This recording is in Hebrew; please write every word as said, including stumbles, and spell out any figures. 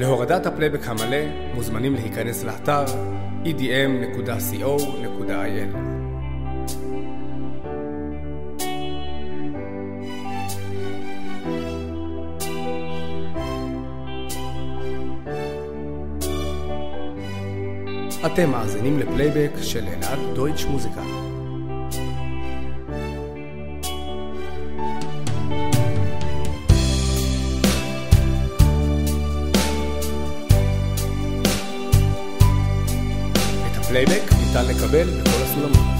להורדת הפלייבק המלא מוזמנים להיכנס לאתר אי די אם נקודה קו נקודה איי אל. אתם מאזינים לפלייבק של אלעד דויטש מוזיקה. את הפלייבק ניתן לקבל בכל הסולמות.